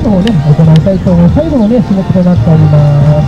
の方ね、行いたいと思う最後のね、種目となっております。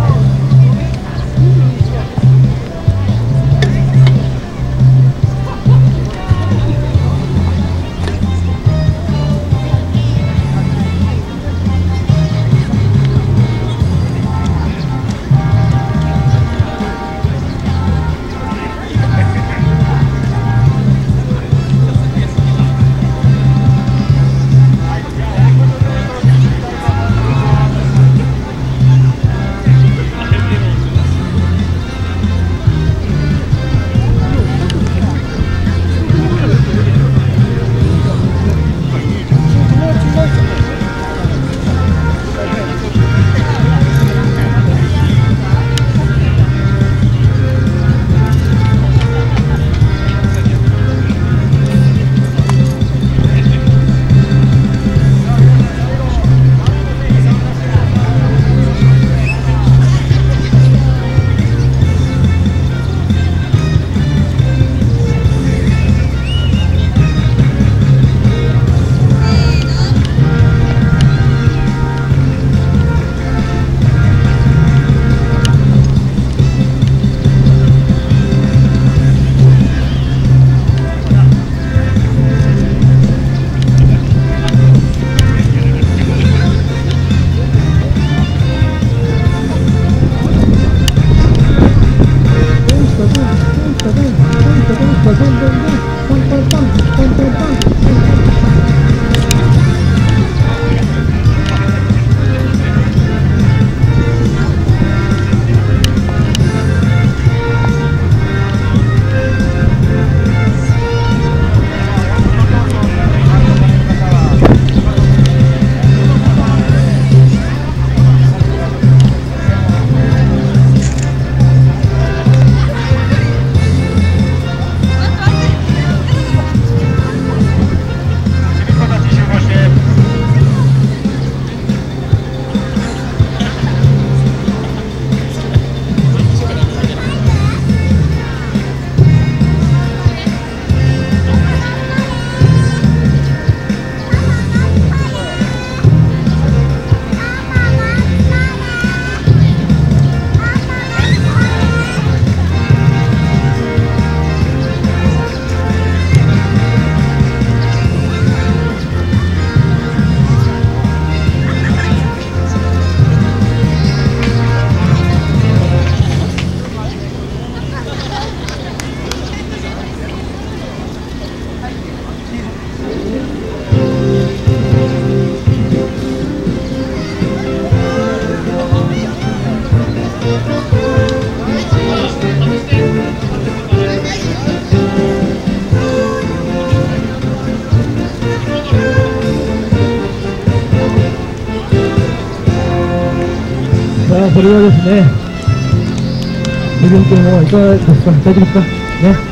それはですね、自分君はいかがですか、大丈夫ですかね。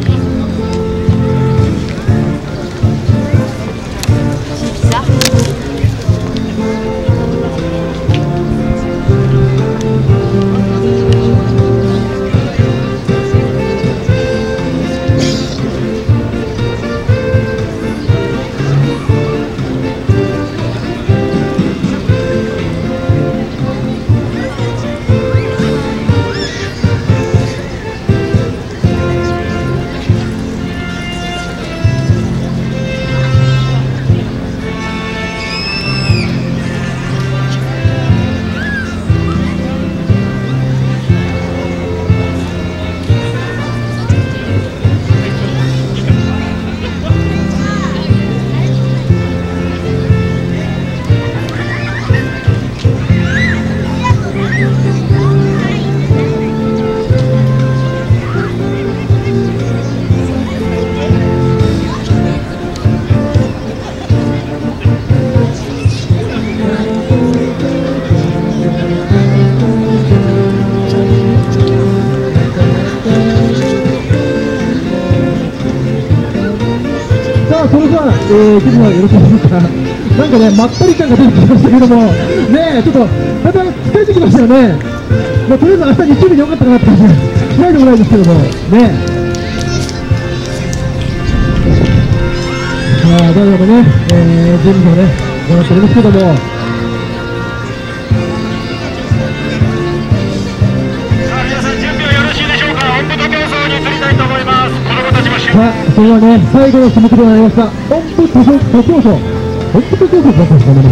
Bizarre. 気分はよろしいでしょうか。なんかね、まったり感が出てきましたけども、ねちょっと、また疲れてきましたよね。まあ、とりあえず明日日曜日でよかったかなって感じがしないでもないですけども、ね。まあ、誰でもね、準備をね、行っておりますけども、さあ、それではね、最後の種目となりました、音符徒競走。音符徒競走だったんですかね、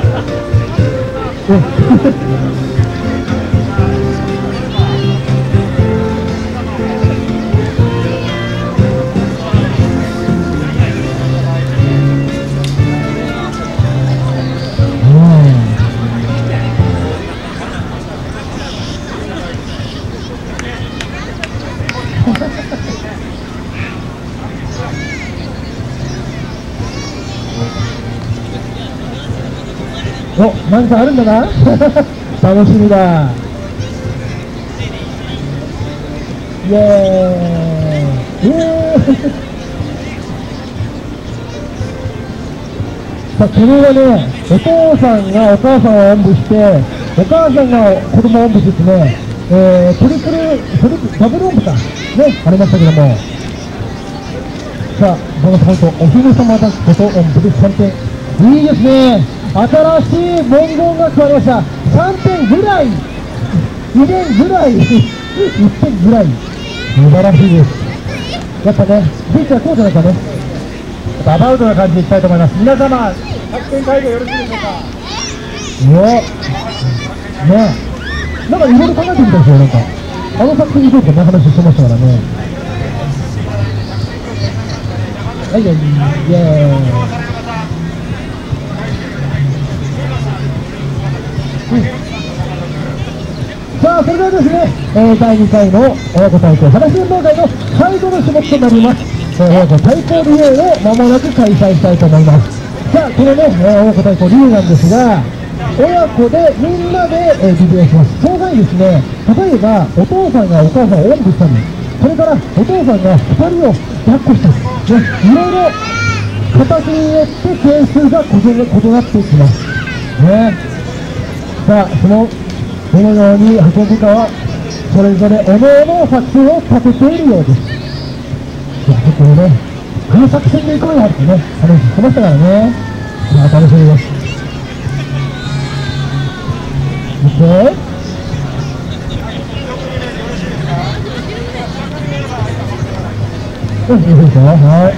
お、何かあるんだな楽しみだ。イエーイイエーイさあ、これはね、お父さんがお母さんをおんぶして、お母さんが子供をおんぶしてですね、ダブルおんぶか、ね、ありましたけども、さあ、ボーナスポイント、お姫様抱っことおんぶで3点。いいですね。新しい文言が加わりました。3点ぐらい、2点ぐらい、1点ぐらい、素晴らしいです。やっぱね、ビーチはこうじゃないかね。アバウトな感じでいきたいと思います。皆様、作戦会議よろしいでしょうか。ねえ、なんかいろいろ考えてみたんですよ、なんか。あの作品についてね、話してましたからね。はいはい、イエーイ。さあ、それではですね、第2回の親子対抗話運動会の最後の種目となります、親子対抗リレーを間もなく開催したいと思います。さあ、このね、親子対抗リレーなんですが、親子でみんなで、リレーします。その際にですね、例えばお父さんがお母さんをおんぶしたり、それからお父さんが2人を抱っこしたり、ね、いろいろ形によって点数が異なっていきます。ね、さあ、どのように運ぶかはそれぞれおのおの作戦を立てているようです。ちょっとね、この作戦でいこうよってね、話してましたからね。さあ、楽しみです。見て。いいですよ。はい。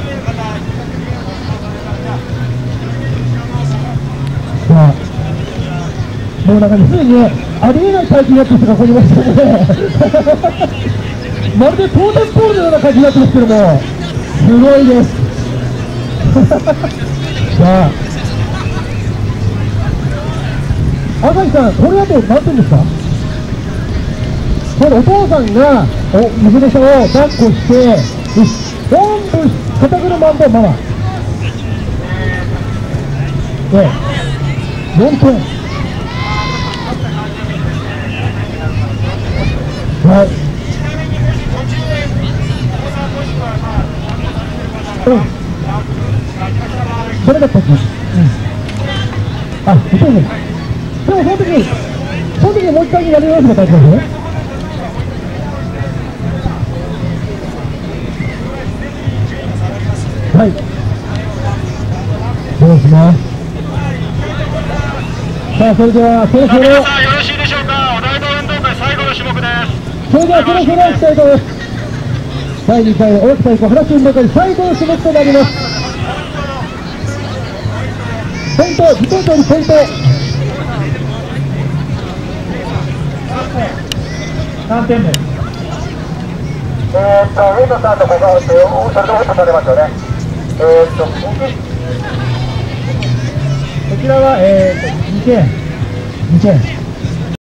さあ、もうなんかね、すでにね、ありえない体験になってる人がここにいましたので、まるでトーテンポールのような感じになってますけども、すごいです。さあ、朝日さん、これだと何点ですか？これお父さんが娘さんを抱っこして、おんぶ肩車んでママ。4点。はい。それがこっち。あ、そうです。でもその時にもう一回やり直すの大事ですね。はい。そうですね。さあ、それではそろそろ。 皆さんよろしいでしょうか。お台東運動会最後の種目です。 それではそろそろ行きたいと思います。第2回の親子対抗話運動会最後の種目となります。ポイント、2ポイントにポイント。3点です。 上野さんの子がそれでもされますよね。 こちらは2点。2点。